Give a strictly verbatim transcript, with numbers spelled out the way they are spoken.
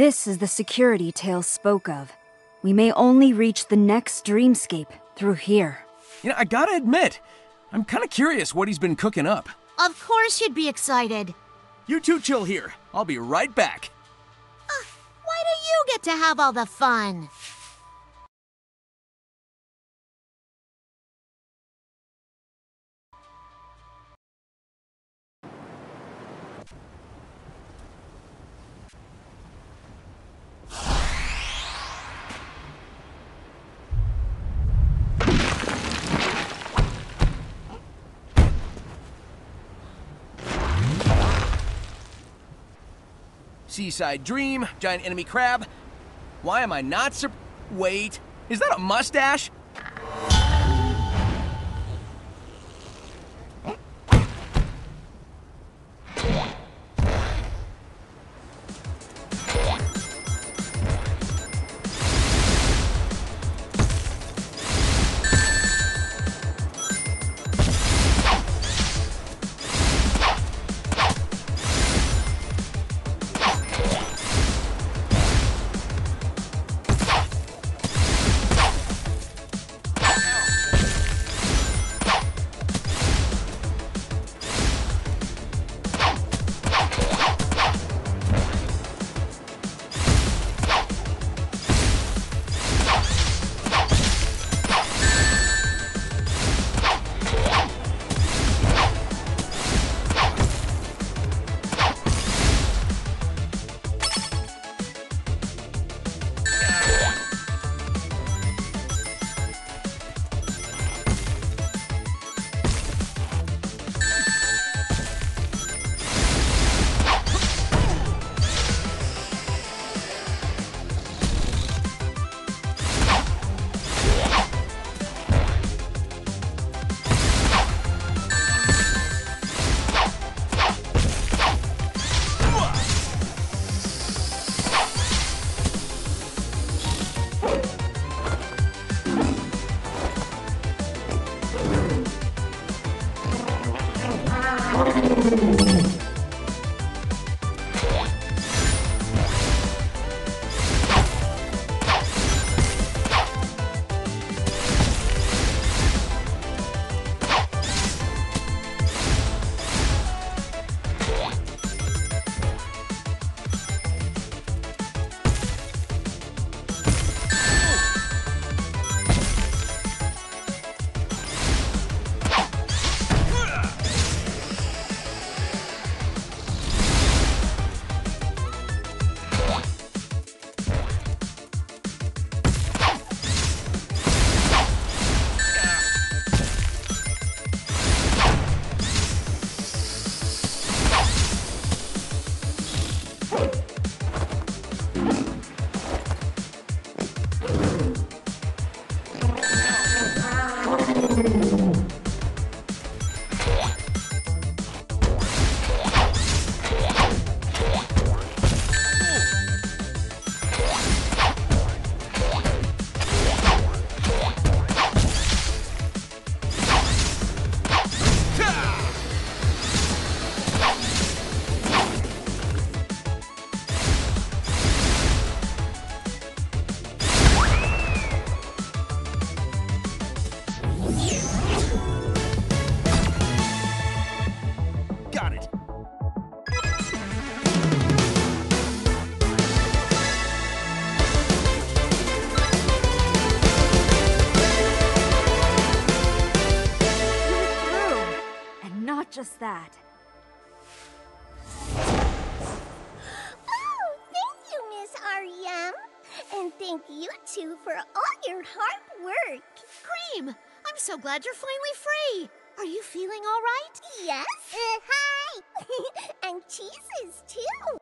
This is the security Tails spoke of. We may only reach the next dreamscape through here. You know, I gotta admit, I'm kinda curious what he's been cooking up. Of course you'd be excited. You two chill here. I'll be right back. Uh, why do you get to have all the fun? Seaside Dream, giant enemy crab. Why am I not sur- Wait, is that a mustache? Just that. Oh, thank you, Miss R E M. And thank you, too, for all your hard work. Cream, I'm so glad you're finally free. Are you feeling all right? Yes. Uh, hi. And cheeses, too.